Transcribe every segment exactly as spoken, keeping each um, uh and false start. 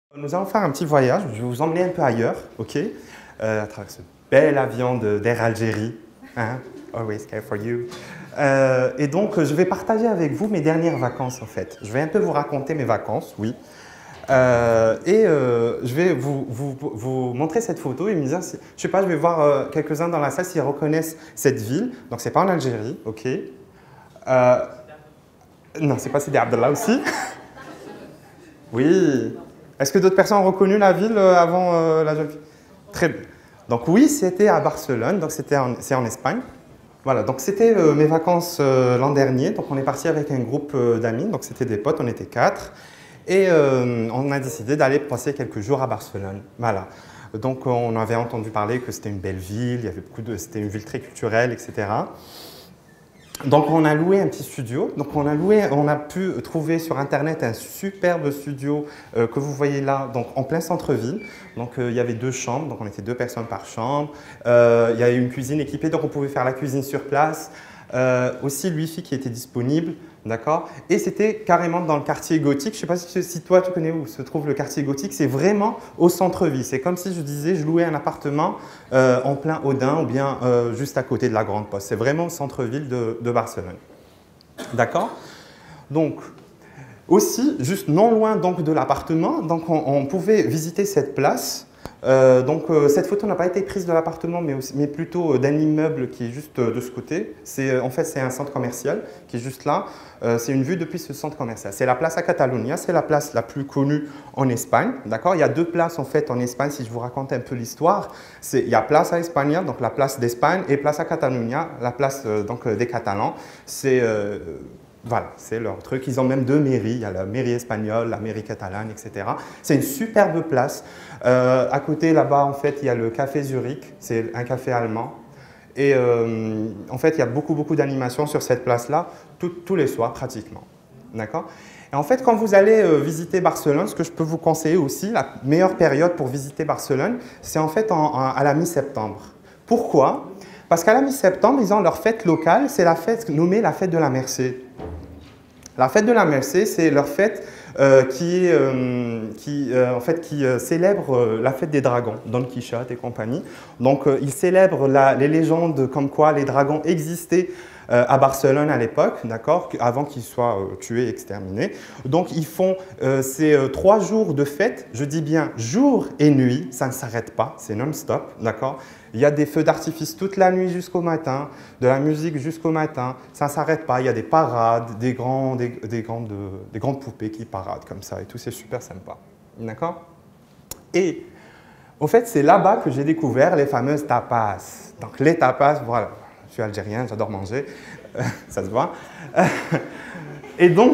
Nous allons faire un petit voyage, je vais vous emmener un peu ailleurs, ok, euh, à travers ce bel avion d'Air Algérie, hein? Always care for you. Euh, et donc, je vais partager avec vous mes dernières vacances, en fait. Je vais un peu vous raconter mes vacances, oui. Euh, et euh, je vais vous, vous, vous montrer cette photo et me dire, si, je sais pas, je vais voir euh, quelques-uns dans la salle s'ils reconnaissent cette ville. Donc, c'est pas en Algérie, ok. Euh, non, c'est pas Sidi Abdallah aussi. Oui. Est-ce que d'autres personnes ont reconnu la ville avant euh, la jeune fille? Très bien. Donc oui, c'était à Barcelone, donc c'était en, c'est en Espagne. Voilà, donc c'était euh, mes vacances euh, l'an dernier. Donc on est parti avec un groupe euh, d'amis, donc c'était des potes, on était quatre. Et euh, on a décidé d'aller passer quelques jours à Barcelone. Voilà. Donc on avait entendu parler que c'était une belle ville, il y avait beaucoup de, c'était une ville très culturelle, et cetera. Donc on a loué un petit studio, donc on a, loué, on a pu trouver sur internet un superbe studio euh, que vous voyez là, donc en plein centre-ville. Donc euh, il y avait deux chambres, donc on était deux personnes par chambre. Euh, il y avait une cuisine équipée, donc on pouvait faire la cuisine sur place. Euh, aussi le wifi qui était disponible, d'accord. Et c'était carrément dans le quartier gothique. Je ne sais pas si, si toi tu connais où se trouve le quartier gothique, c'est vraiment au centre-ville. C'est comme si je disais, je louais un appartement euh, en plein Odin ou bien euh, juste à côté de la Grande Poste. C'est vraiment au centre-ville de, de Barcelone, d'accord. Donc aussi, juste non loin donc, de l'appartement, donc on, on pouvait visiter cette place. Euh, donc euh, cette photo n'a pas été prise de l'appartement, mais, mais plutôt euh, d'un immeuble qui est juste euh, de ce côté. C'est, en fait, c'est un centre commercial qui est juste là. Euh, c'est une vue depuis ce centre commercial. C'est la Plaça Catalunya, c'est la place la plus connue en Espagne. D'accord. Il y a deux places en fait en Espagne, si je vous raconte un peu l'histoire. Il y a Plaça España, donc la place d'Espagne, et Plaça Catalunya, la place euh, donc, des Catalans. C'est... Euh, Voilà, c'est leur truc. Ils ont même deux mairies. Il y a la mairie espagnole, la mairie catalane, et cetera. C'est une superbe place. Euh, à côté, là-bas, en fait, il y a le café Zurich. C'est un café allemand. Et euh, en fait, il y a beaucoup, beaucoup d'animations sur cette place-là, tous les soirs, pratiquement. D'accord? Et en fait, quand vous allez euh, visiter Barcelone, ce que je peux vous conseiller aussi, la meilleure période pour visiter Barcelone, c'est en fait en, en, à la mi-septembre. Pourquoi? Parce qu'à la mi-septembre, ils ont leur fête locale, c'est la fête nommée la fête de la Mercè. La fête de la Mercè, c'est leur fête euh, qui, euh, qui, euh, en fait, qui euh, célèbre euh, la fête des dragons, Don Quichotte et compagnie. Donc, euh, ils célèbrent la, les légendes comme quoi les dragons existaient euh, à Barcelone à l'époque, d'accord, avant qu'ils soient euh, tués et exterminés. Donc, ils font euh, ces euh, trois jours de fête, je dis bien jour et nuit, ça ne s'arrête pas, c'est non-stop, d'accord. Il y a des feux d'artifice toute la nuit jusqu'au matin, de la musique jusqu'au matin, ça ne s'arrête pas. Il y a des parades, des, grands, des, des, grandes, des grandes poupées qui paradent comme ça et tout, c'est super sympa. D'accord? Et au fait, c'est là-bas que j'ai découvert les fameuses tapas. Donc les tapas, voilà, je suis algérien, j'adore manger, ça se voit. Et donc,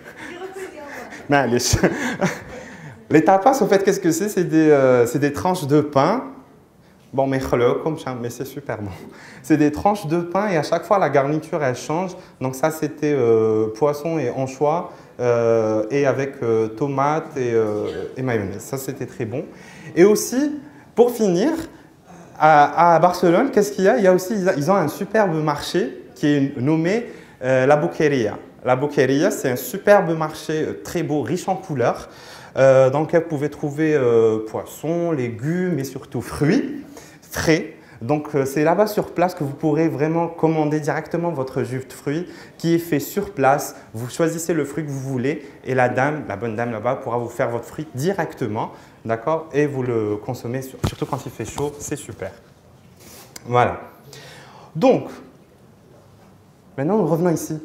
les tapas, au fait, qu'est-ce que c'est? C'est des, euh, des tranches de pain. Bon, mais c'est super bon. C'est des tranches de pain et à chaque fois la garniture elle change. Donc ça c'était euh, poisson et anchois euh, et avec euh, tomates et, euh, et mayonnaise. Ça c'était très bon. Et aussi, pour finir, à, à Barcelone, qu'est-ce qu'il y a? Il y a aussi, ils ont un superbe marché qui est nommé euh, la Boqueria. La Boqueria, c'est un superbe marché très beau, riche en couleurs. Euh, dans lequel vous pouvez trouver euh, poissons, légumes et surtout fruits frais. Donc euh, c'est là-bas sur place que vous pourrez vraiment commander directement votre jus de fruits qui est fait sur place. Vous choisissez le fruit que vous voulez et la dame, la bonne dame là-bas pourra vous faire votre fruit directement, d'accord? Et vous le consommez, surtout quand il fait chaud, c'est super. Voilà. Donc, maintenant nous revenons ici.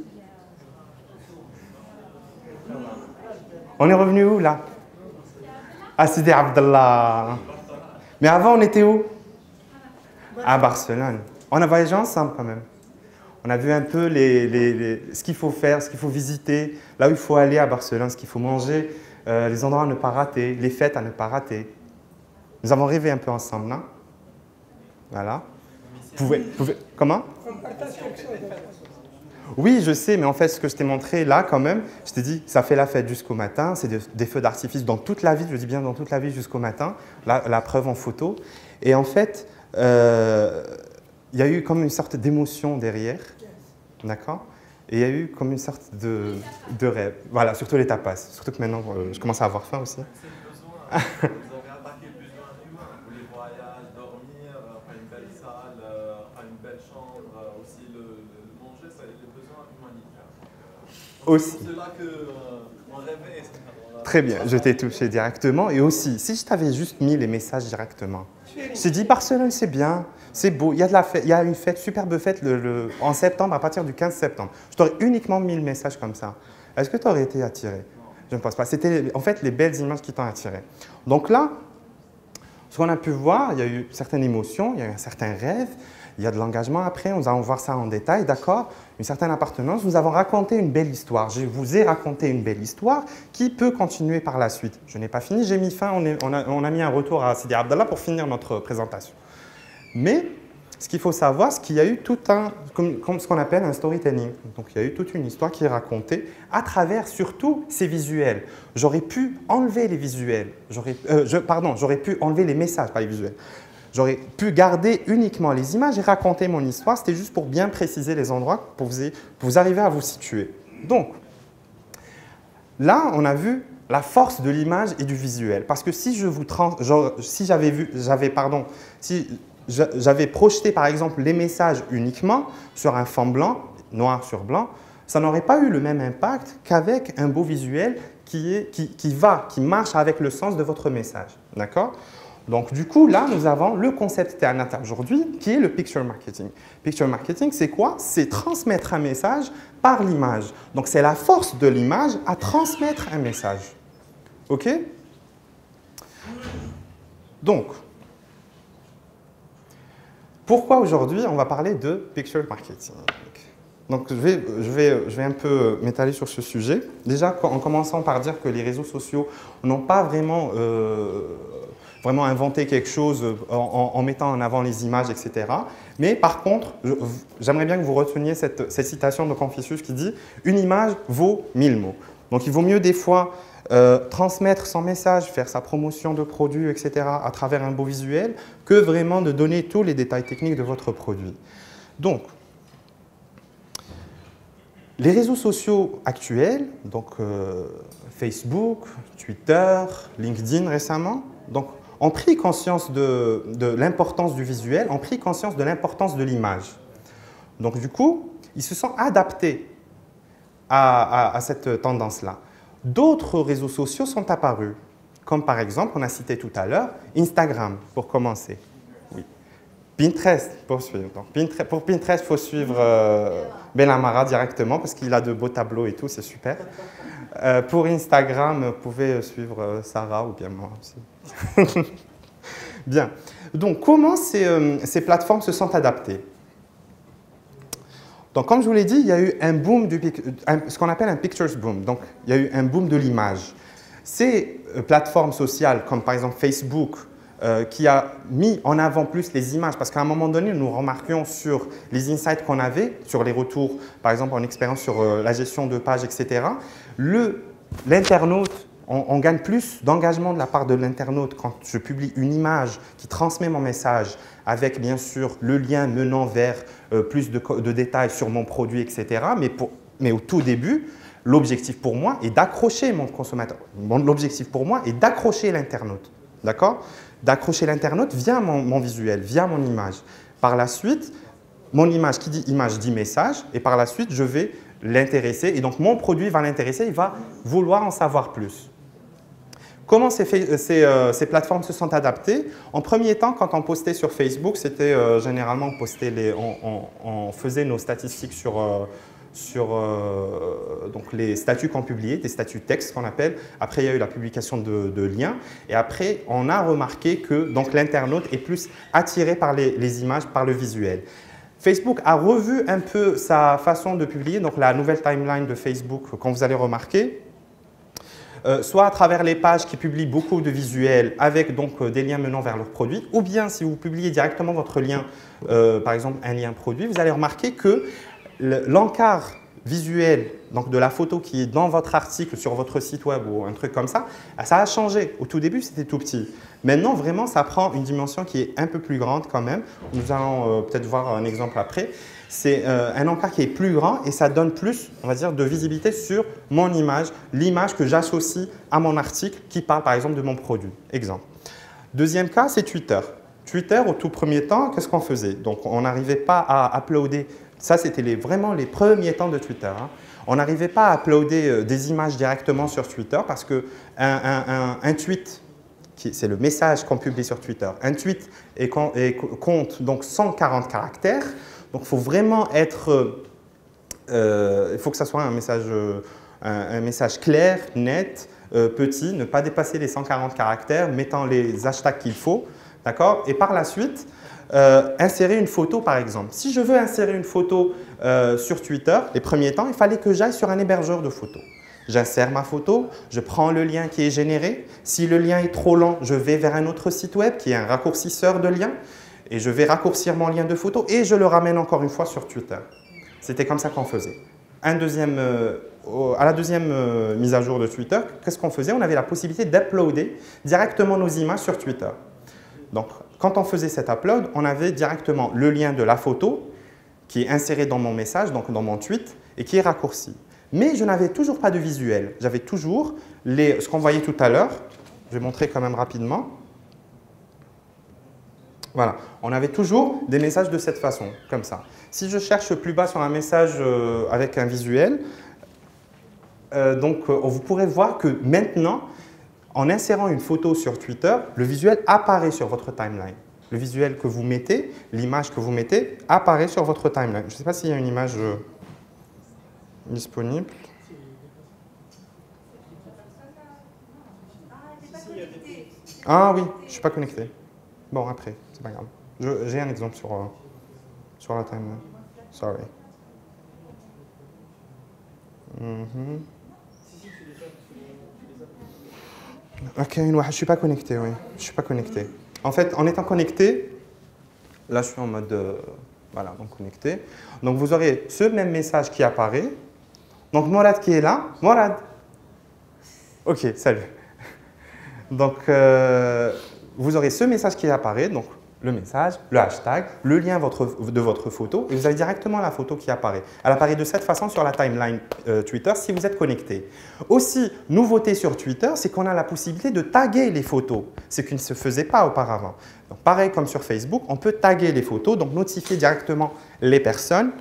On est revenu où là? À Sidi Abdallah. Mais avant, on était où? À Barcelone. On a voyagé ensemble quand même. On a vu un peu les, les, les, ce qu'il faut faire, ce qu'il faut visiter, là où il faut aller à Barcelone, ce qu'il faut manger, euh, les endroits à ne pas rater, les fêtes à ne pas rater. Nous avons rêvé un peu ensemble, non? Voilà. Vous pouvez, vous pouvez, comment? Oui, je sais, mais en fait, ce que je t'ai montré là, quand même, je t'ai dit, ça fait la fête jusqu'au matin, c'est des, des feux d'artifice dans toute la ville, je dis bien dans toute la ville jusqu'au matin, la, la preuve en photo. Et en fait, euh, il y a eu comme une sorte d'émotion derrière, d'accord? Et il y a eu comme une sorte de, de rêve. Voilà, surtout les tapas, surtout que maintenant, euh, je commence à avoir faim aussi. avez attaqué le besoin humain, les voyages, dormir, enfin une belle salle, enfin une belle chambre, aussi le, le manger, c'est les besoins humanitaires. Aussi. C'est là qu'on rêvait. Très bien, je t'ai touché directement. Et aussi, si je t'avais juste mis les messages directement, je t'ai dit Barcelone, c'est bien, c'est beau, il y a, de la fête, il y a une fête, superbe fête le, le, en septembre, à partir du quinze septembre. Je t'aurais uniquement mis le message comme ça. Est-ce que tu aurais été attiré? Je ne pense pas. C'était en fait les belles images qui t'ont attiré. Donc là, ce qu'on a pu voir, il y a eu certaines émotions, il y a eu un certain rêve, il y a de l'engagement après, nous allons voir ça en détail, d'accord? Une certaine appartenance, nous avons raconté une belle histoire. Je vous ai raconté une belle histoire qui peut continuer par la suite. Je n'ai pas fini, j'ai mis fin, on, est, on, a, on a mis un retour à Sidi Abdallah pour finir notre présentation. Mais ce qu'il faut savoir, c'est qu'il y a eu tout un, comme, comme ce qu'on appelle un storytelling. Donc il y a eu toute une histoire qui est racontée à travers surtout ces visuels. J'aurais pu enlever les visuels, j'aurais, euh, je, pardon, j'aurais pu enlever les messages, pas les visuels. J'aurais pu garder uniquement les images et raconter mon histoire. C'était juste pour bien préciser les endroits, pour vous, pour vous arriver à vous situer. Donc, là, on a vu la force de l'image et du visuel. Parce que si je vous trans, genre, si j'avais vu, j'avais, pardon, si j'avais projeté par exemple les messages uniquement sur un fond blanc, noir sur blanc, ça n'aurait pas eu le même impact qu'avec un beau visuel qui, est, qui, qui va, qui marche avec le sens de votre message. D'accord ? Donc, du coup, là, nous avons le concept T A N A T aujourd'hui, qui est le picture marketing. Picture marketing, c'est quoi? C'est transmettre un message par l'image. Donc, c'est la force de l'image à transmettre un message. OK? Donc, pourquoi aujourd'hui, on va parler de picture marketing? Donc, je vais, je vais, je vais un peu m'étaler sur ce sujet. Déjà, en commençant par dire que les réseaux sociaux n'ont pas vraiment... Euh, vraiment inventer quelque chose en, en, en mettant en avant les images, et cetera. Mais par contre, j'aimerais bien que vous reteniez cette, cette citation de Confucius qui dit « Une image vaut mille mots ». Donc, il vaut mieux des fois euh, transmettre son message, faire sa promotion de produit, et cetera à travers un beau visuel, que vraiment de donner tous les détails techniques de votre produit. Donc, les réseaux sociaux actuels, donc euh, Facebook, Twitter, LinkedIn récemment, donc, ont pris conscience de, de l'importance du visuel, ont pris conscience de l'importance de l'image. Donc, du coup, ils se sont adaptés à, à, à cette tendance-là. D'autres réseaux sociaux sont apparus, comme par exemple, on a cité tout à l'heure, Instagram, pour commencer. Oui. Pinterest, pour suivre. Donc, Pinterest, pour Pinterest, il faut suivre euh, Ben Amara directement, parce qu'il a de beaux tableaux et tout, c'est super. Euh, pour Instagram, vous pouvez suivre euh, Sarah ou bien moi aussi. Bien. Donc, comment ces, euh, ces plateformes se sont adaptées? Donc, comme je vous l'ai dit, il y a eu un boom, du, un, ce qu'on appelle un pictures boom. Donc, il y a eu un boom de l'image. Ces euh, plateformes sociales, comme par exemple Facebook, euh, qui a mis en avant plus les images, parce qu'à un moment donné, nous remarquions sur les insights qu'on avait, sur les retours, par exemple en expérience sur euh, la gestion de pages, et cetera, l'internaute, on, on gagne plus d'engagement de la part de l'internaute quand je publie une image qui transmet mon message avec bien sûr le lien menant vers euh, plus de, de détails sur mon produit, et cetera. Mais, pour, mais au tout début, l'objectif pour moi est d'accrocher mon consommateur. L'objectif pour moi est d'accrocher l'internaute. D'accord? D'accrocher l'internaute via mon, mon visuel, via mon image. Par la suite, mon image, qui dit image, dit message. Et par la suite, je vais l'intéresser. Et donc, mon produit va l'intéresser, il va vouloir en savoir plus. Comment ces, ces, euh, ces plateformes se sont adaptées? En premier temps, quand on postait sur Facebook, c'était euh, généralement on, postait les, on, on, on faisait nos statistiques sur, euh, sur euh, donc les statuts qu'on publiait, des statuts textes qu'on appelle. Après, il y a eu la publication de, de liens. Et après, on a remarqué que l'internaute est plus attiré par les, les images, par le visuel. Facebook a revu un peu sa façon de publier, donc la nouvelle timeline de Facebook, quand vous allez remarquer, euh, soit à travers les pages qui publient beaucoup de visuels avec donc euh, des liens menant vers leurs produits, ou bien si vous publiez directement votre lien, euh, par exemple un lien produit, vous allez remarquer que l'encart visuel, donc de la photo qui est dans votre article sur votre site web ou un truc comme ça, ça a changé. Au tout début, c'était tout petit. Maintenant, vraiment, ça prend une dimension qui est un peu plus grande quand même. Nous allons euh, peut-être voir un exemple après. C'est euh, un encart qui est plus grand et ça donne plus, on va dire, de visibilité sur mon image, l'image que j'associe à mon article qui parle par exemple de mon produit. Exemple. Deuxième cas, c'est Twitter. Twitter, au tout premier temps, qu'est-ce qu'on faisait? Donc, on n'arrivait pas à uploader. Ça, c'était les, vraiment les premiers temps de Twitter. Hein. On n'arrivait pas à uploader euh, des images directement sur Twitter parce qu'un un, un, un tweet, c'est le message qu'on publie sur Twitter, un tweet est, est, compte donc cent quarante caractères. Donc, il faut vraiment être… Euh, il faut que ça soit un message, euh, un, un message clair, net, euh, petit, ne pas dépasser les cent quarante caractères, mettant les hashtags qu'il faut. D'accord? Et par la suite, euh, insérer une photo par exemple. Si je veux insérer une photo euh, sur Twitter, les premiers temps, il fallait que j'aille sur un hébergeur de photos. J'insère ma photo, je prends le lien qui est généré. Si le lien est trop long, je vais vers un autre site web qui est un raccourcisseur de lien et je vais raccourcir mon lien de photo et je le ramène encore une fois sur Twitter. C'était comme ça qu'on faisait. Un deuxième, euh, à la deuxième euh, mise à jour de Twitter, qu'est-ce qu'on faisait? On avait la possibilité d'uploader directement nos images sur Twitter. Donc, quand on faisait cet upload, on avait directement le lien de la photo qui est inséré dans mon message, donc dans mon tweet, et qui est raccourci. Mais je n'avais toujours pas de visuel. J'avais toujours les, ce qu'on voyait tout à l'heure. Je vais montrer quand même rapidement. Voilà, on avait toujours des messages de cette façon, comme ça. Si je cherche plus bas sur un message euh, avec un visuel, euh, donc euh, vous pourrez voir que maintenant, en insérant une photo sur Twitter, le visuel apparaît sur votre timeline. Le visuel que vous mettez, l'image que vous mettez, apparaît sur votre timeline. Je ne sais pas s'il y a une image euh, disponible. Ah oui, je ne suis pas connecté. Bon, après, c'est pas grave. J'ai un exemple sur, euh, sur la timeline. Sorry. Mm-hmm. Ok, je ne suis pas connecté, oui. Je ne suis pas connecté. En fait, en étant connecté, là je suis en mode, euh, voilà, donc connecté. Donc vous aurez ce même message qui apparaît. Donc Morad qui est là. Morad. Ok, salut. Donc euh, vous aurez ce message qui apparaît, donc le message, le hashtag, le lien votre, de votre photo, et vous avez directement la photo qui apparaît. Elle apparaît de cette façon sur la timeline euh, Twitter si vous êtes connecté. Aussi, nouveauté sur Twitter, c'est qu'on a la possibilité de taguer les photos, ce qui ne se faisait pas auparavant. Donc, pareil comme sur Facebook, on peut taguer les photos, donc notifier directement les personnes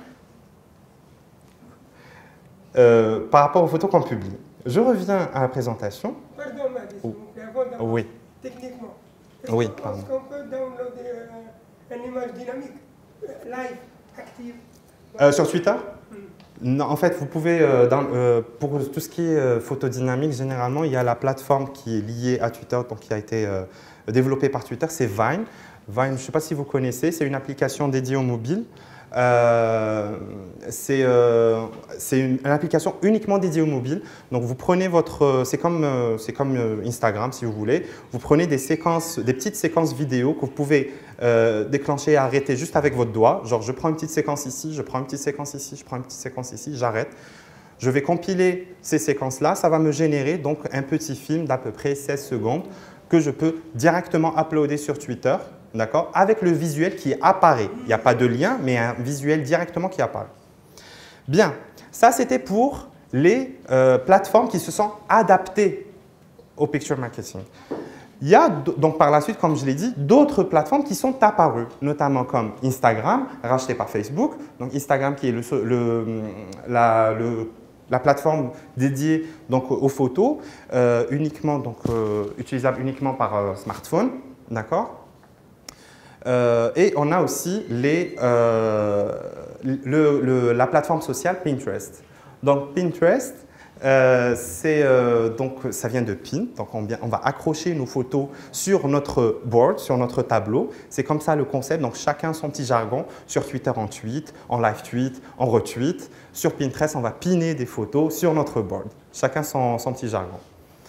euh, par rapport aux photos qu'on publie. Je reviens à la présentation. Pardon, Marie, s'il vous plaît, avant d'avoir Oui. techniquement. Oui, Est-ce pardon. qu'on peut downloader euh, une image dynamique, euh, live, active? Euh, sur Twitter? Hmm. Non, en fait, vous pouvez, euh, dans, euh, pour tout ce qui est euh, photo dynamique, généralement, il y a la plateforme qui est liée à Twitter, donc qui a été euh, développée par Twitter, c'est Vine. Vine, je ne sais pas si vous connaissez, c'est une application dédiée au mobile. Euh, c'est euh, une, une application uniquement dédiée au mobile. Donc vous prenez votre, c'est comme, euh, c'est comme euh, Instagram si vous voulez. Vous prenez des séquences, des petites séquences vidéo que vous pouvez euh, déclencher et arrêter juste avec votre doigt. Genre je prends une petite séquence ici, je prends une petite séquence ici, je prends une petite séquence ici, j'arrête. Je vais compiler ces séquences-là, ça va me générer donc un petit film d'à peu près seize secondes que je peux directement uploader sur Twitter. D'accord? Avec le visuel qui apparaît. Il n'y a pas de lien, mais un visuel directement qui apparaît. Bien, ça c'était pour les euh, plateformes qui se sont adaptées au picture marketing. Il y a donc par la suite, comme je l'ai dit, d'autres plateformes qui sont apparues, notamment comme Instagram, racheté par Facebook. Donc Instagram qui est le, le, la, le, la plateforme dédiée donc, aux photos, euh, uniquement, donc, euh, utilisable uniquement par euh, smartphone. D'accord? Euh, et on a aussi les, euh, le, le, la plateforme sociale Pinterest. Donc Pinterest, euh, c'est, euh, donc, ça vient de pin, donc on, on va accrocher nos photos sur notre board, sur notre tableau. C'est comme ça le concept, donc chacun son petit jargon. Sur Twitter en tweet, en live tweet, en retweet. Sur Pinterest, on va piner des photos sur notre board. Chacun son, son petit jargon. OK ?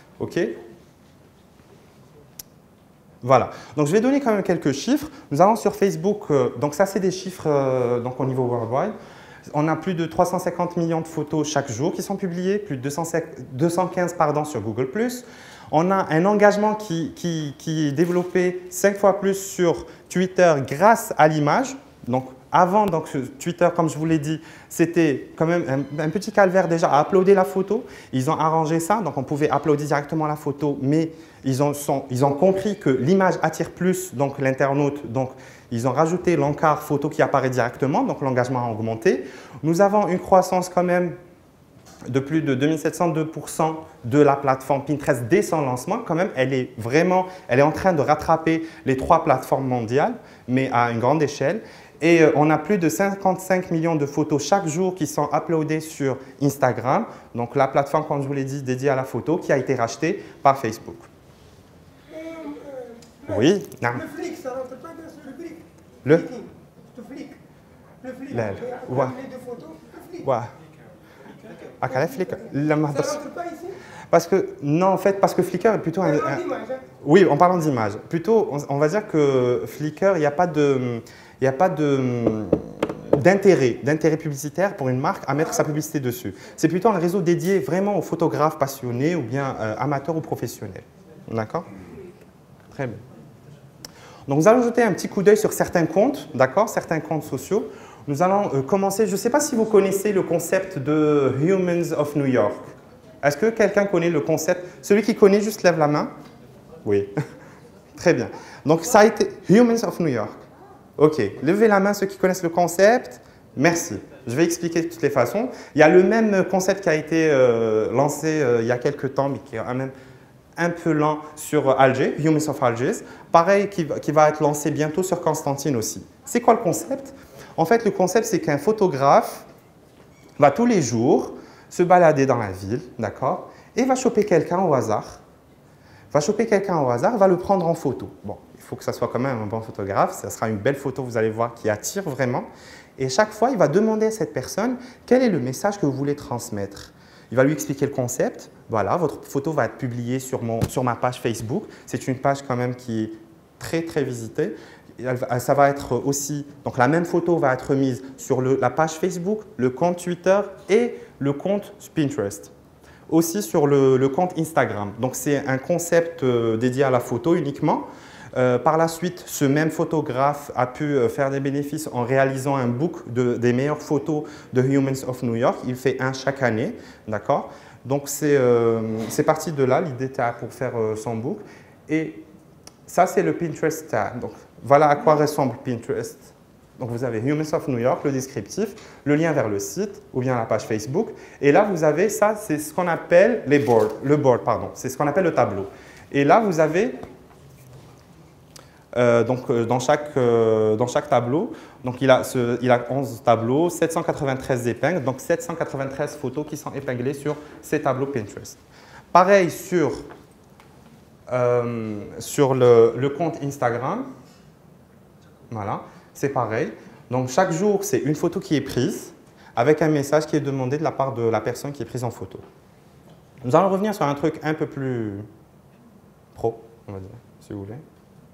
Voilà, donc je vais donner quand même quelques chiffres. Nous avons sur Facebook, euh, donc ça c'est des chiffres euh, donc au niveau worldwide. On a plus de trois cent cinquante millions de photos chaque jour qui sont publiées, plus de deux cent quinze pardon, sur Google plus. On a un engagement qui, qui, qui est développé cinq fois plus sur Twitter grâce à l'image. Donc, avant, donc, Twitter, comme je vous l'ai dit, c'était quand même un, un petit calvaire déjà à uploader la photo. Ils ont arrangé ça, donc on pouvait uploader directement la photo, mais ils ont, sont, ils ont compris que l'image attire plus donc l'internaute. Donc, ils ont rajouté l'encart photo qui apparaît directement, donc l'engagement a augmenté. Nous avons une croissance quand même de plus de deux mille sept cent deux pour cent de la plateforme Pinterest dès son lancement. Quand même, elle est vraiment, elle est en train de rattraper les trois plateformes mondiales, mais à une grande échelle. Et on a plus de cinquante-cinq millions de photos chaque jour qui sont uploadées sur Instagram, donc la plateforme, comme je vous l'ai dit, dédiée à la photo, qui a été rachetée par Facebook. Euh, euh, Oui, non. Le flic, ça rentre pas dans ce rubrique. Le Flicking. Le flic. Le flic. La- Le ouais. de photos. Le flic. Ouais. Ah, quel est Flickr? La- Ça rentre pas ici. Parce que, non, en fait, parce que Flickr est plutôt un, Parlons un- d'image, hein. Oui, en parlant d'image. Plutôt, on, on va dire que Flickr, il n'y a pas de, il n'y a pas de d'intérêt, d'intérêt publicitaire pour une marque à mettre sa publicité dessus. C'est plutôt un réseau dédié vraiment aux photographes passionnés ou bien euh, amateurs ou professionnels. D'accord? Très bien. Donc, nous allons jeter un petit coup d'œil sur certains comptes, d'accord? Certains comptes sociaux. Nous allons euh, commencer, je ne sais pas si vous connaissez le concept de Humans of New York. Est-ce que quelqu'un connaît le concept? Celui qui connaît, juste lève la main. Oui. Très bien. Donc, ça a été Humans of New York. OK. Levez la main ceux qui connaissent le concept. Merci. Je vais expliquer de toutes les façons. Il y a le même concept qui a été euh, lancé euh, il y a quelques temps, mais qui est quand même un peu lent sur Alger, Humans of Alger. Pareil, qui, qui va être lancé bientôt sur Constantine aussi. C'est quoi le concept? En fait, le concept, c'est qu'un photographe va tous les jours se balader dans la ville, d'accord? Et va choper quelqu'un au hasard. Va choper quelqu'un au hasard, va le prendre en photo. Bon, il faut que ça soit quand même un bon photographe. Ça sera une belle photo, vous allez voir, qui attire vraiment. Et chaque fois, il va demander à cette personne quel est le message que vous voulez transmettre. Il va lui expliquer le concept. Voilà, votre photo va être publiée sur, mon, sur ma page Facebook. C'est une page quand même qui est très, très visitée. Ça va être aussi, donc la même photo va être mise sur le, la page Facebook, le compte Twitter et le compte Pinterest. Aussi sur le, le compte Instagram. Donc c'est un concept euh, dédié à la photo uniquement. Euh, par la suite, ce même photographe a pu euh, faire des bénéfices en réalisant un book de, des meilleures photos de Humans of New York. Il fait un chaque année, d'accord? Donc c'est euh, parti de là, l'idée était pour faire euh, son book. Et ça, c'est le Pinterest tag. Donc voilà à quoi ressemble Pinterest. Donc vous avez Humans of New York, le descriptif, le lien vers le site ou bien la page Facebook. Et là, vous avez ça, c'est ce qu'on appelle les boards, le board, pardon. C'est ce qu'on appelle le tableau. Et là, vous avez euh, donc euh, dans chaque euh, dans chaque tableau, donc il a ce, il a onze tableaux, sept cent quatre-vingt-treize épingles, donc sept cent quatre-vingt-treize photos qui sont épinglées sur ces tableaux Pinterest. Pareil sur euh, sur le, le compte Instagram. Voilà. C'est pareil. Donc, chaque jour, c'est une photo qui est prise avec un message qui est demandé de la part de la personne qui est prise en photo. Nous allons revenir sur un truc un peu plus pro, on va dire, si vous voulez.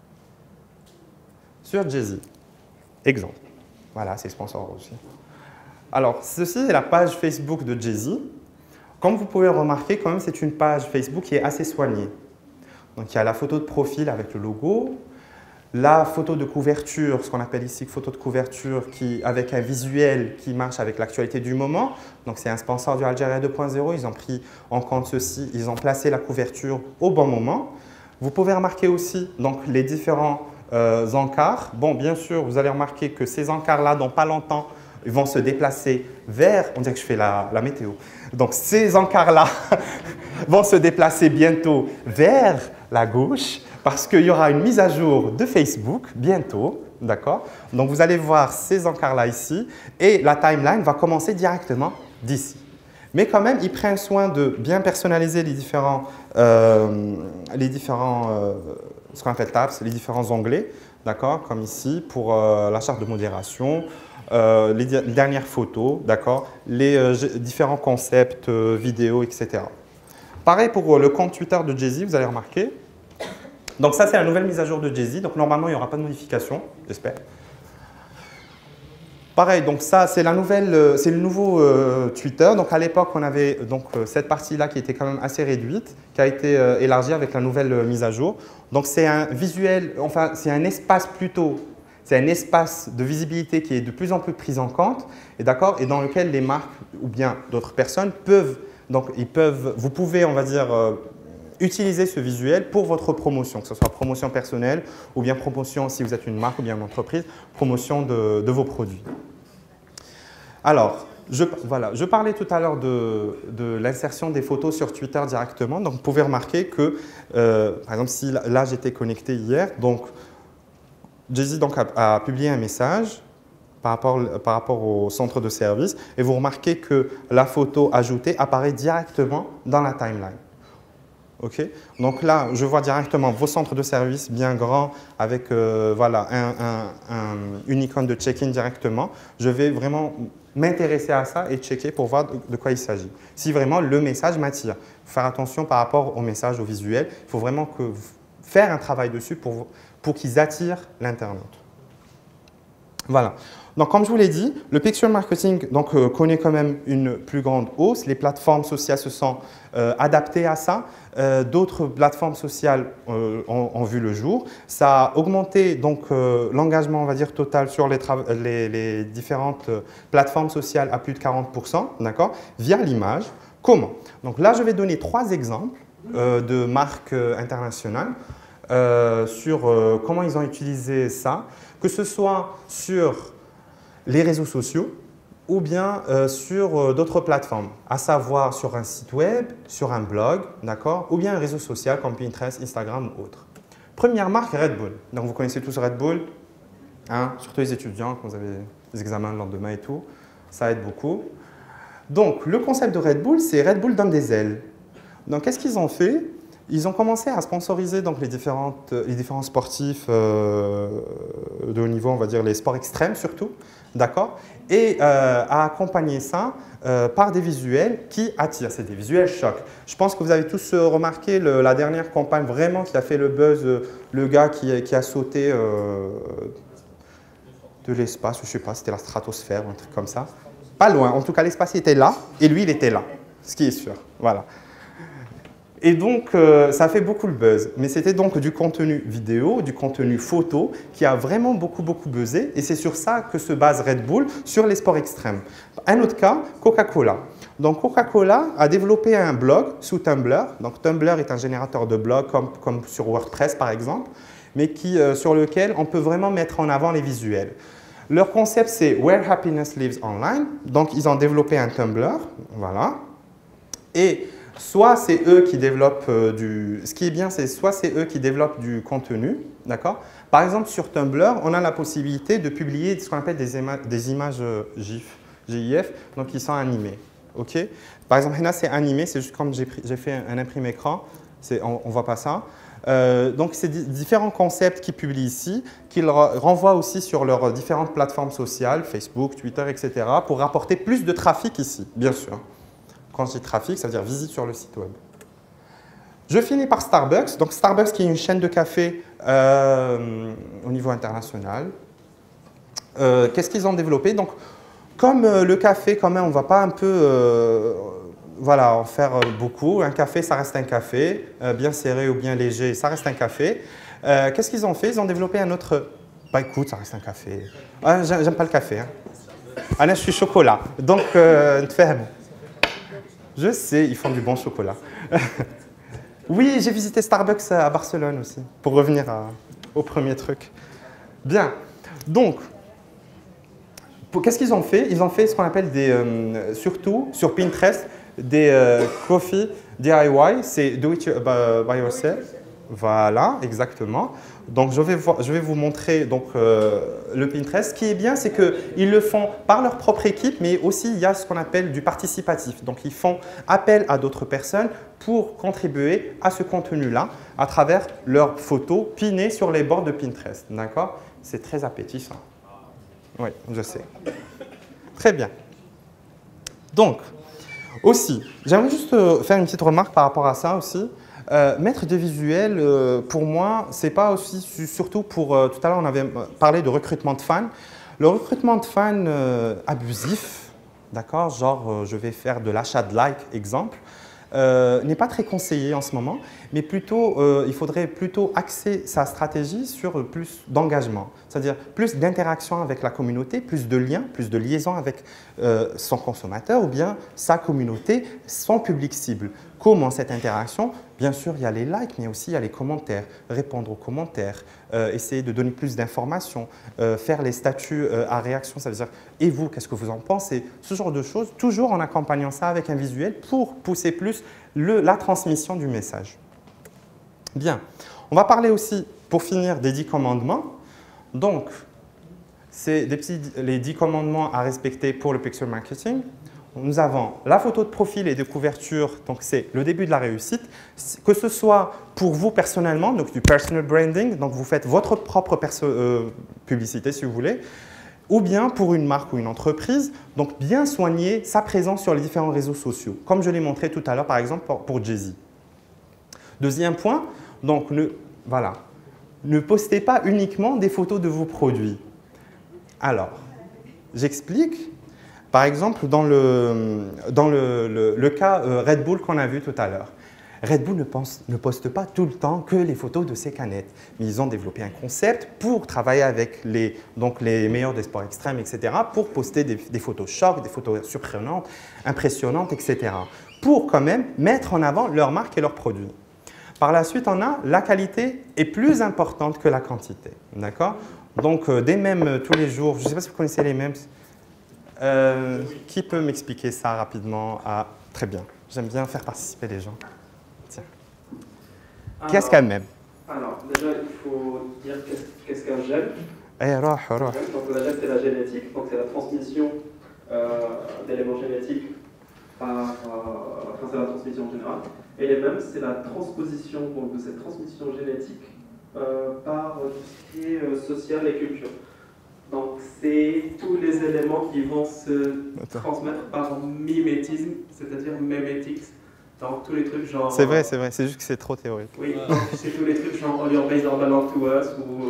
Sur Jay-Z. Exemple. Voilà, c'est sponsor aussi. Alors, ceci est la page Facebook de Jay-Z. Comme vous pouvez remarquer, quand même, c'est une page Facebook qui est assez soignée. Donc, il y a la photo de profil avec le logo. La photo de couverture, ce qu'on appelle ici photo de couverture, qui, avec un visuel qui marche avec l'actualité du moment. Donc, c'est un sponsor du Algérie deux point zéro. Ils ont pris en compte ceci. Ils ont placé la couverture au bon moment. Vous pouvez remarquer aussi donc, les différents euh, encarts. Bon, bien sûr, vous allez remarquer que ces encarts-là, dans pas longtemps, ils vont se déplacer vers… On dirait que je fais la, la météo. Donc, ces encarts-là vont se déplacer bientôt vers la gauche. Parce qu'il y aura une mise à jour de Facebook bientôt, d'accord? Donc, vous allez voir ces encarts-là ici et la timeline va commencer directement d'ici. Mais quand même, ils prennent soin de bien personnaliser les différents, euh, les différents euh, ce qu'on appelle tabs, les différents onglets, d'accord? Comme ici, pour euh, la charte de modération, euh, les, les dernières photos, d'accord? Les euh, différents concepts, euh, vidéos, et cetera. Pareil pour euh, le compte Twitter de Jay-Z, vous allez remarquer. Donc ça, c'est la nouvelle mise à jour de Jay-Z. Donc normalement, il n'y aura pas de modification, j'espère. Pareil, donc ça, c'est la nouvelle, euh, c'est le nouveau euh, Twitter. Donc à l'époque, on avait donc euh, cette partie-là qui était quand même assez réduite, qui a été euh, élargie avec la nouvelle euh, mise à jour. Donc c'est un visuel, enfin c'est un espace plutôt, c'est un espace de visibilité qui est de plus en plus pris en compte, et d'accord, et dans lequel les marques ou bien d'autres personnes peuvent, donc ils peuvent, vous pouvez, on va dire, euh, utiliser ce visuel pour votre promotion, que ce soit promotion personnelle ou bien promotion, si vous êtes une marque ou bien une entreprise, promotion de, de vos produits. Alors, je, voilà, je parlais tout à l'heure de, de l'insertion des photos sur Twitter directement. Donc, vous pouvez remarquer que, euh, par exemple, si là, j'étais connecté hier, donc Jay-Z donc, a, a publié un message par rapport, par rapport au centre de service et vous remarquez que la photo ajoutée apparaît directement dans la timeline. Okay. Donc là, je vois directement vos centres de service bien grands avec euh, voilà, un, un, un, une icône de check-in directement. Je vais vraiment m'intéresser à ça et checker pour voir de, de quoi il s'agit. Si vraiment le message m'attire, faire attention par rapport au message, au visuel. Il faut vraiment que, faire un travail dessus pour, pour qu'ils attirent l'internaute. Voilà. Donc, comme je vous l'ai dit, le picture marketing donc, euh, connaît quand même une plus grande hausse. Les plateformes sociales se sont euh, adaptées à ça. Euh, D'autres plateformes sociales euh, ont, ont vu le jour. Ça a augmenté donc euh, l'engagement, on va dire, total sur les, les, les différentes euh, plateformes sociales à plus de quarante pour cent, d'accord, via l'image. Comment? Donc là, je vais donner trois exemples euh, de marques euh, internationales euh, sur euh, comment ils ont utilisé ça, que ce soit sur les réseaux sociaux ou bien euh, sur euh, d'autres plateformes, à savoir sur un site web, sur un blog, d'accord, ou bien un réseau social comme Pinterest, Instagram ou autre. Première marque, Red Bull. Donc vous connaissez tous Red Bull, hein, surtout les étudiants quand vous avez des examens le lendemain et tout, ça aide beaucoup. Donc le concept de Red Bull, c'est Red Bull donne des ailes. Donc qu'est-ce qu'ils ont fait? Ils ont commencé à sponsoriser donc, les, différentes, les différents sportifs euh, de haut niveau, on va dire les sports extrêmes surtout, d'accord, et euh, à accompagner ça euh, par des visuels qui attirent. C'est des visuels chocs. Je pense que vous avez tous remarqué le, la dernière campagne vraiment qui a fait le buzz, euh, le gars qui, qui a sauté euh, de l'espace, je ne sais pas, c'était la stratosphère ou un truc comme ça. Pas loin, en tout cas l'espace était là et lui il était là, ce qui est sûr, voilà. Et donc, euh, ça a fait beaucoup le buzz. Mais c'était donc du contenu vidéo, du contenu photo qui a vraiment beaucoup, beaucoup buzzé. Et c'est sur ça que se base Red Bull, sur les sports extrêmes. Un autre cas, Coca-Cola. Donc, Coca-Cola a développé un blog sous Tumblr. Donc, Tumblr est un générateur de blogs comme, comme sur WordPress, par exemple, mais qui, euh, sur lequel on peut vraiment mettre en avant les visuels. Leur concept, c'est « Where happiness lives online ». Donc, ils ont développé un Tumblr, voilà. Et soit c'est eux qui développent euh, du… Ce qui est bien, c'est soit c'est eux qui développent du contenu, d'accord? Par exemple, sur Tumblr, on a la possibilité de publier ce qu'on appelle des, ima des images GIF, GIF, donc qui sont animées, ok? Par exemple, là, c'est animé, c'est juste comme j'ai fait un, un imprimé écran, on ne voit pas ça. Euh, donc, c'est différents concepts qu'ils publient ici, qu'ils renvoient aussi sur leurs différentes plateformes sociales, Facebook, Twitter, et cetera, pour rapporter plus de trafic ici, bien sûr. Quand je dis trafic, ça veut dire visite sur le site web. Je finis par Starbucks. Donc Starbucks qui est une chaîne de café euh, au niveau international. Euh, Qu'est-ce qu'ils ont développé? Donc, comme euh, le café, quand même, on ne va pas un peu euh, voilà, en faire beaucoup. Un café, ça reste un café. Euh, bien serré ou bien léger, ça reste un café. Euh, Qu'est-ce qu'ils ont fait? Ils ont développé un autre… Bah écoute, ça reste un café. Ah, j'aime pas le café. Hein. Ah là, je suis chocolat. Donc, euh, je sais, ils font du bon chocolat. Oui, j'ai visité Starbucks à Barcelone aussi, pour revenir à, au premier truc. Bien, donc, qu'est-ce qu'ils ont fait? Ils ont fait ce qu'on appelle des, euh, surtout sur Pinterest, des euh, coffee D I Y, c'est do it by yourself. Voilà, exactement. Donc, je vais, voir, je vais vous montrer donc, euh, le Pinterest. Ce qui est bien, c'est qu'ils le font par leur propre équipe, mais aussi il y a ce qu'on appelle du participatif. Donc, ils font appel à d'autres personnes pour contribuer à ce contenu-là à travers leurs photos pinées sur les bords de Pinterest. D'accord? C'est très appétissant. Oui, je sais. Très bien. Donc, aussi, j'aimerais juste faire une petite remarque par rapport à ça aussi. Euh, mettre des visuels, euh, pour moi, c'est pas aussi surtout pour… Euh, tout à l'heure, on avait parlé de recrutement de fans. Le recrutement de fans euh, abusif, d'accord, genre euh, je vais faire de l'achat de likes, exemple, euh, n'est pas très conseillé en ce moment, mais plutôt, euh, il faudrait plutôt axer sa stratégie sur plus d'engagement, c'est-à-dire plus d'interaction avec la communauté, plus de liens, plus de liaison avec euh, son consommateur ou bien sa communauté, son public cible. Comment cette interaction? Bien sûr, il y a les likes, mais aussi il y a les commentaires, répondre aux commentaires, euh, essayer de donner plus d'informations, euh, faire les statuts euh, à réaction, ça veut dire « et vous, qu'est-ce que vous en pensez ?» Ce genre de choses, toujours en accompagnant ça avec un visuel pour pousser plus le, la transmission du message. Bien, on va parler aussi, pour finir, des dix commandements. Donc, c'est des petits, les dix commandements à respecter pour le pixel marketing. Nous avons la photo de profil et de couverture, donc c'est le début de la réussite, que ce soit pour vous personnellement, donc du personal branding, donc vous faites votre propre euh, publicité si vous voulez, ou bien pour une marque ou une entreprise, donc bien soigner sa présence sur les différents réseaux sociaux, comme je l'ai montré tout à l'heure par exemple pour, pour Jay-Z. Deuxième point, donc ne, voilà, ne postez pas uniquement des photos de vos produits. Alors, j'explique. Par exemple, dans le, dans le, le, le cas euh, Red Bull qu'on a vu tout à l'heure. Red Bull ne, pense, ne poste pas tout le temps que les photos de ses canettes. Mais ils ont développé un concept pour travailler avec les, donc les meilleurs des sports extrêmes, et cetera, pour poster des, des photos chocs, des photos surprenantes, impressionnantes, et cetera, pour quand même mettre en avant leur marque et leurs produits. Par la suite, on a la qualité est plus importante que la quantité. D'accord? Donc, euh, des mèmes tous les jours, je ne sais pas si vous connaissez les mèmes. Euh, qui peut m'expliquer ça rapidement? Ah, très bien. J'aime bien faire participer les gens. Tiens. Qu'est-ce qu'un mème? Alors, déjà, il faut dire qu'est-ce qu'un gène. Eh, roh, roh. Donc, la gène, c'est la génétique, donc c'est la transmission euh, d'éléments génétiques par. Euh, enfin, c'est la transmission générale. Et les mèmes, c'est la transposition donc, de cette transmission génétique euh, par tout ce qui est euh, social et culture. Donc, c'est tous les éléments qui vont se Attends. transmettre par mimétisme, c'est-à-dire mémétics. Donc, tous les trucs genre… C'est vrai, c'est vrai, c'est juste que c'est trop théorique. Oui, c'est tous les trucs genre All Your Base Are Belong to Us ou…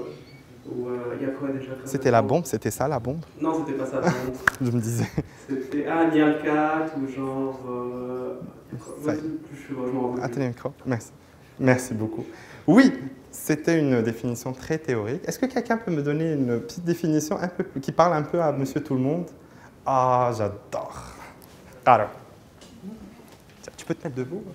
ou il euh, y a quoi déjà? C'était la bombe, c'était ça la bombe? Non, c'était pas ça la bombe. Je me disais. C'était ah, Nialcat ou genre… Euh, ça ouais, plus, je, je m'en Attendez le micro, merci. Merci beaucoup. Oui, c'était une définition très théorique. Est-ce que quelqu'un peut me donner une petite définition un peu, qui parle un peu à Monsieur Tout-le-Monde? Ah, j'adore. Alors, tu peux te mettre debout?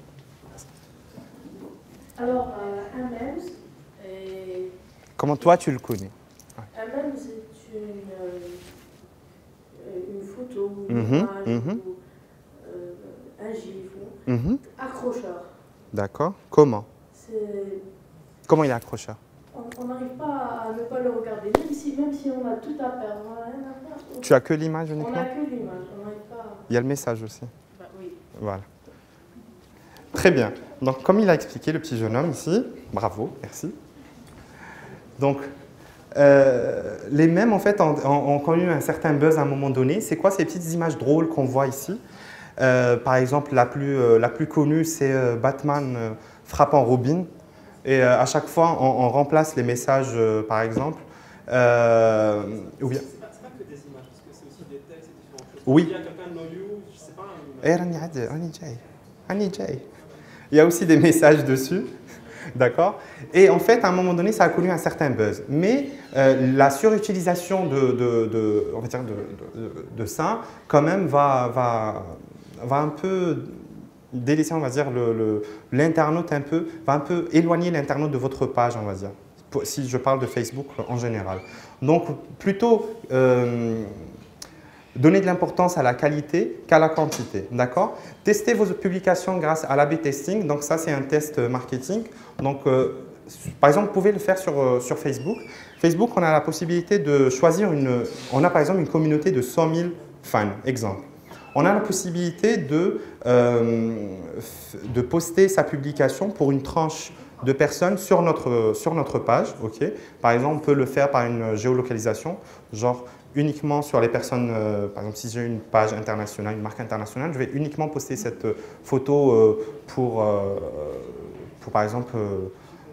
Alors, euh, un mème, est... Comment toi tu le connais? Un mème, c'est une, euh, une photo, une mm-hmm, image, mm-hmm. ou euh, un gif, mm-hmm. accrocheur. D'accord. Comment? Comment il est accrocheur? On n'arrive pas à ne pas le regarder, même si, même si on a tout à perdre. On a rien à faire. On... Tu as que l'image uniquement? On n'a que l'image, on n'arrive pas à... Il y a le message aussi. Bah, oui. Voilà. Très bien. Donc, comme il a expliqué, le petit jeune homme ici, bravo, merci. Donc, euh, les mèmes, en fait, ont, ont connu un certain buzz à un moment donné. C'est quoi ces petites images drôles qu'on voit ici? euh, Par exemple, la plus, euh, la plus connue, c'est euh, Batman euh, frappant Robin. Et euh, à chaque fois, on, on remplace les messages, euh, par exemple. Euh, ou bien... C'est pas, pas que des images, parce que c'est aussi des textes et différentes choses. Oui. Il y a quelqu'un de no you, je sais pas. Il y a aussi des messages dessus. D'accord? Et en fait, à un moment donné, ça a connu un certain buzz. Mais euh, la surutilisation de, de, de, on va dire de, de, de ça, quand même, va, va, va un peu délaisser, on va dire, l'internaute un peu, va un peu éloigner l'internaute de votre page, on va dire, si je parle de Facebook en général. Donc, plutôt euh, donner de l'importance à la qualité qu'à la quantité, d'accord? Testez vos publications grâce à l'A B testing, donc ça c'est un test marketing. Donc, euh, par exemple, vous pouvez le faire sur, euh, sur Facebook. Facebook, on a la possibilité de choisir une… On a par exemple une communauté de cent mille fans, exemple. On a la possibilité de, euh, de poster sa publication pour une tranche de personnes sur notre, sur notre page. Okay. Par exemple, on peut le faire par une géolocalisation, genre uniquement sur les personnes, euh, par exemple, si j'ai une page internationale, une marque internationale, je vais uniquement poster cette photo euh, pour, euh, pour, par exemple, euh,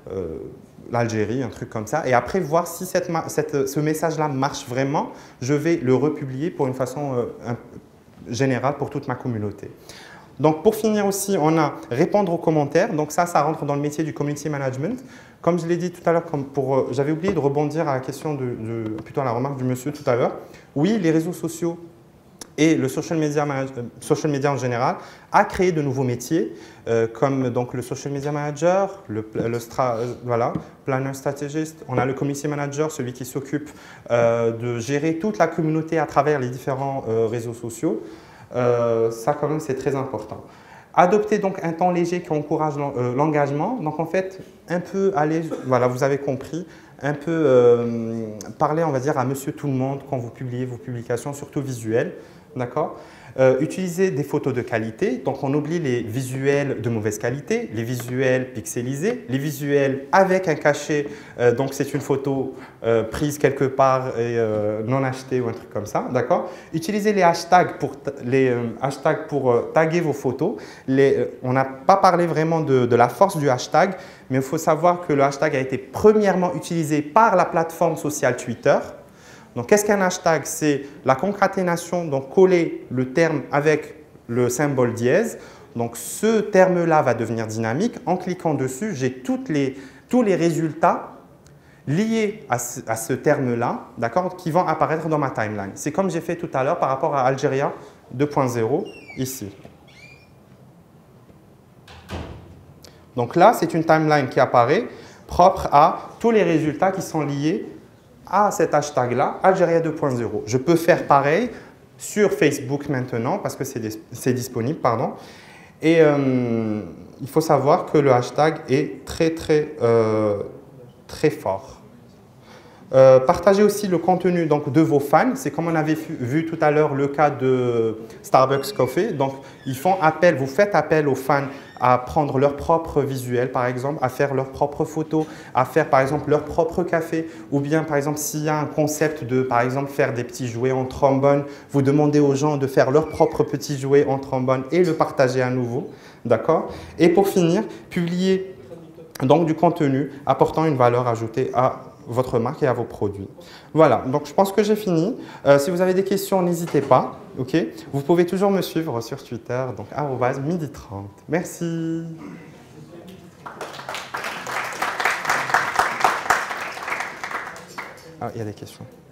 euh, l'Algérie, un truc comme ça. Et après, voir si cette, cette, ce message-là marche vraiment, je vais le republier pour une façon euh, un, générale pour toute ma communauté. Donc, pour finir aussi, on a répondre aux commentaires. Donc ça, ça rentre dans le métier du community management. Comme je l'ai dit tout à l'heure, euh, j'avais oublié de rebondir à la question, de, de, plutôt à la remarque du monsieur tout à l'heure. Oui, les réseaux sociaux et le social media, manage, social media en général a créé de nouveaux métiers, euh, comme donc, le social media manager, le, le stra, euh, voilà, planner strategist. On a le community manager, celui qui s'occupe euh, de gérer toute la communauté à travers les différents euh, réseaux sociaux. Euh, ça, quand même, c'est très important. Adopter donc un temps léger qui encourage l'engagement. Donc, en fait, un peu aller, voilà, vous avez compris, un peu euh, parler, on va dire, à monsieur tout le monde quand vous publiez vos publications, surtout visuelles. D'accord ? Euh, utiliser des photos de qualité, donc on oublie les visuels de mauvaise qualité, les visuels pixelisés, les visuels avec un cachet, euh, donc c'est une photo euh, prise quelque part et euh, non achetée ou un truc comme ça, d'accord ? Utilisez les hashtags pour, les, euh, hashtags pour euh, taguer vos photos. Les, euh, on n'a pas parlé vraiment de, de la force du hashtag, mais il faut savoir que le hashtag a été premièrement utilisé par la plateforme sociale Twitter. Donc, qu'est-ce qu'un hashtag? C'est la concaténation, donc coller le terme avec le symbole dièse. Donc, ce terme-là va devenir dynamique. En cliquant dessus, j'ai toutes les, tous les résultats liés à ce, à ce terme-là, d'accord, qui vont apparaître dans ma timeline. C'est comme j'ai fait tout à l'heure par rapport à Algéria deux point zéro, ici. Donc là, c'est une timeline qui apparaît propre à tous les résultats qui sont liés à cet hashtag-là, Algéria deux point zéro. Je peux faire pareil sur Facebook maintenant parce que c'est disponible, pardon. Et euh, il faut savoir que le hashtag est très, très, euh, très fort. Euh, partagez aussi le contenu donc, de vos fans. C'est comme on avait vu, vu tout à l'heure le cas de Starbucks Coffee. Donc, ils font appel, vous faites appel aux fans à prendre leur propre visuel, par exemple, à faire leurs propres photos, à faire, par exemple, leur propre café. Ou bien, par exemple, s'il y a un concept de, par exemple, faire des petits jouets en trombone, vous demandez aux gens de faire leurs propres petits jouets en trombone et le partager à nouveau. D'accord ? Et pour finir, publier donc, du contenu apportant une valeur ajoutée à votre marque et à vos produits. Voilà, donc je pense que j'ai fini. Euh, si vous avez des questions, n'hésitez pas. Okay, vous pouvez toujours me suivre sur Twitter, donc arobase midi trente. Merci. Ah, il y a des questions.